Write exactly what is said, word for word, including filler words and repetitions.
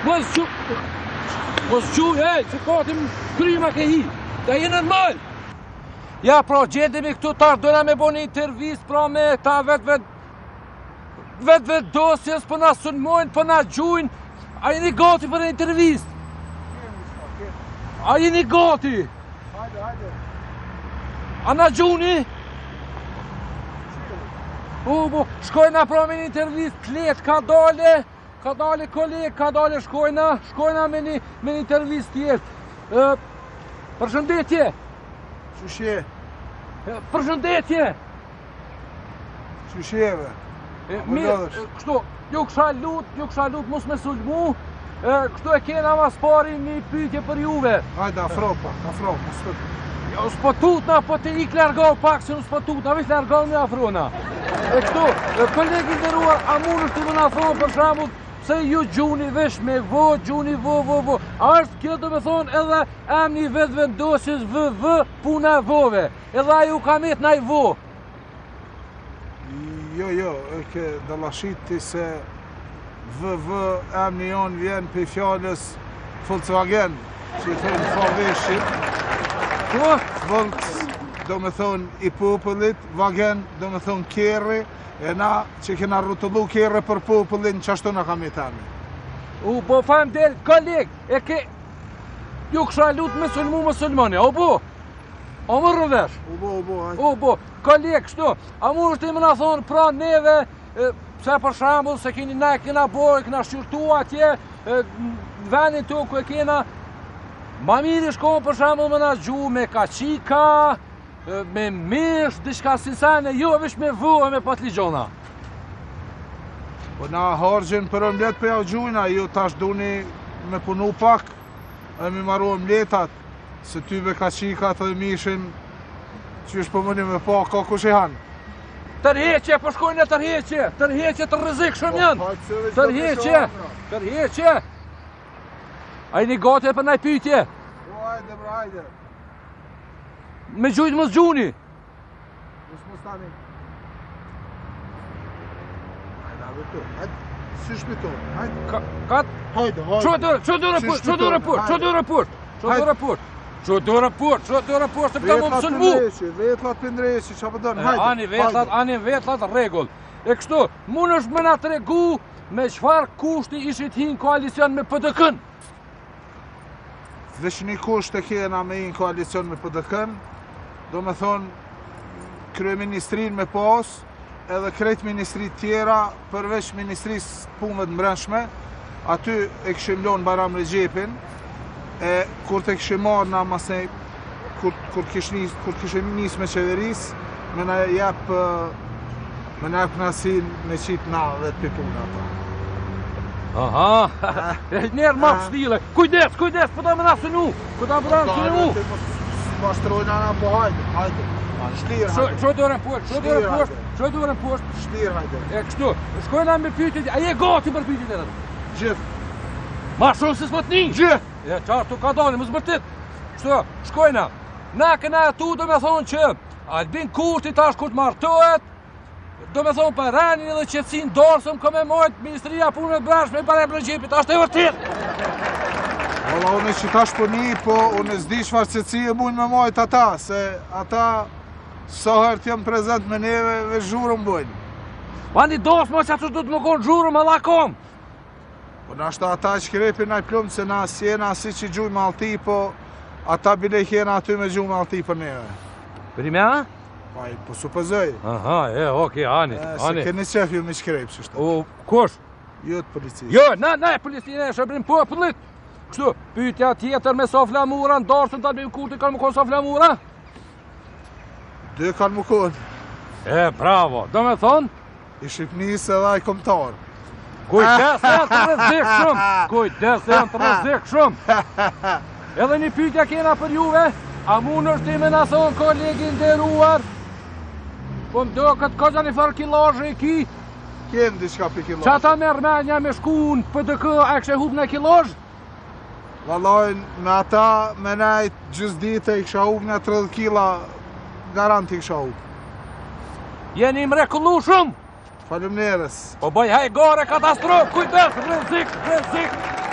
mos që... Mos që, e, që katim kryma ke hi. Da je normal. Ja, pra, gjendemi këtu tash, dojna me bo një intervist, pra me ta vetë vetë... Vetë vetë dosjes, për na sulmojnë, për na gjujnë. A jeni gati për një intervist? A jeni gati? Hajde, hajde. A na gjuni? U, bu, shkojna pra me një intervist, klet, ka dale, ka dale koleg, ka dale shkojna, shkojna me një, me një intervist tjetë. Përshëndetje. Qëshje? Përshëndetje. Qëshjeve? Mirë, kështu, ju kësha lut, ju kësha lut, mos me sulmu, kështu e kena mas pari një pyetje për juve. Hajde, afro pa, afro, mos të... Jo, s'po tutna, po të ik largoh pak, se nuk s'po tutna, veç largoh me afrona. E kështu, kolegi nderuar, a mund është të më afron për shembull, pse ju gjuni vesh me vo, gjuni vo, vo, vo. A është kjo do me thonë edhe emni vetë vendosjes vë, vë, puna vove. Edhe ju ka met naj vo. Jo, jo, e ke dallashiti se vë, vë, emni jonë vjen për fjallës Volkswagen, që i thënë faveshit. Po? Volks, do me thonë i popullit, Wagen, do me thonë kjerri, e na që kena rrotullu kjerri për popullin, që ashtu në kam i tani. U, po fam del, koleg, e ke... Ju kësha lut me sulmu me sulmoni, o bo? O më rrëvesh? U bo, u bo, hajde. O bo, koleg, kështu, a mu është i më në thonë pra neve, pse për shambull se keni na kena bojë, kena shqyrtu atje, venin të ku e kena, ma mirë shkohën për shambull më na gju me kaqika, me mish, diçka si sene, jo vish me vë, me patligjona. Po na hargjën për omlet për ja gjujna, ju tash duni me punu pak, e mi maru omletat, se ty me kaqikat dhe mishin, që është për mëni me pa, ka kush i hanë. Tërheqje, po shkojnë e tërheqje, tërheqje të rrezik shumë janë. Tërheqje, tërheqje. A jeni gati për naj pyetje? Po, hajde, bra, hajde. Me gjujt mos gjuni. Mos mos tani. Hajde, hajde, tu, hajde. Si shpiton, hajde. Kat? Hajde, hajde. Qo dërë, qo dërë purt, qo dërë purt, qo dërë purt, qo dërë purt. Qo dërë purt, qo dërë purt, se përta më më sëllmu. Vetlat për ndreshi, që për dërë, hajde. Ani vetlat, ani vetlat, regull. E kështu, mund është me na të regu me qfar kushti ishit hin koalicion me P D K-n. Vesh një kusht e kena me hin koalicion me P D K-n, do me thonë kryeministrin me pas, edhe krejt ministrit tjera, përveç ministris punëve të mbrëmshme, aty e këshim lonë Bajram Regjepin, e kur të këshim marrë na masej, kur, kur këshim nis me qeveris, me na jep, me na jep nasin me qitë na dhe të pipuna ata. Aha, e njerë ma pështile. Kujdes, kujdes, pëta me na sënu, pëta me na sënu. Pashtrojnë ana po hajde, hajde. Shtirë, hajde. Qo dorën poshtë, qo dorën poshtë, qo dorën poshtë. Shtirë, hajde. E kështu, shkojna me pyetjet, a je gati për pyetjet e rëtë? Gjithë. Ma shumë se s'pët një? Gjithë. E qarë tu ka dani, më zbërtit. Kështu, shkojna. Na këna tu do me thonë që Albin Kurti tash kur të martohet, do me thonë për ranin edhe qetësin dorësëm ka me mojt Ministria Punëve të Brendshme me Bajram Regjepit, ashtë e vërtit. Valla, unë që tash për një, po unë s'di çfarë qetësi e mujnë me mojt ata, se ata sa herë jam prezent me neve ve zhurëm bojnë. Pa një dosë mo që atë du të më konë zhurëm e lakom. Po nashta ata që krepi na i plumë, se na sjena si që gjuj me alti, po ata bile kjena aty me gjuj me alti për neve. Për i me a? Pa i po supëzoj. Aha, e, oke, ani, ani. Se keni qef ju me shkrejp, që shtë. O, kush? Jo të policisë. Jo, na, na e policisë, e shërbrim popullit. Kështu, pyetja tjetër me sa flamura, ndarësën të Albin Kurti kanë më konë sa flamura? Dë kanë më konë. E, bravo, do me thonë? I Shqipnisë edhe ai kombëtar. Kujdes e janë të rrezik shumë, kujdes e janë të rrezik shumë. Edhe një pyetja kena për juve, a mund është i me na thonë kolegin nderuar, po më do këtë koza një farë kilazhe i ki, Kem diçka për kilazhe. që ata merë menja me shkun P D K, a kështë e hub në kilazhe? Vallaj, me ata, me nejt gjysë dite i kësha hub në tridhjetë kila, garant i kësha hub. Jeni mrekullu shumë? Faleminderes. Po bëj hajgore katastrofë, kujdes, rrezik, rrezik.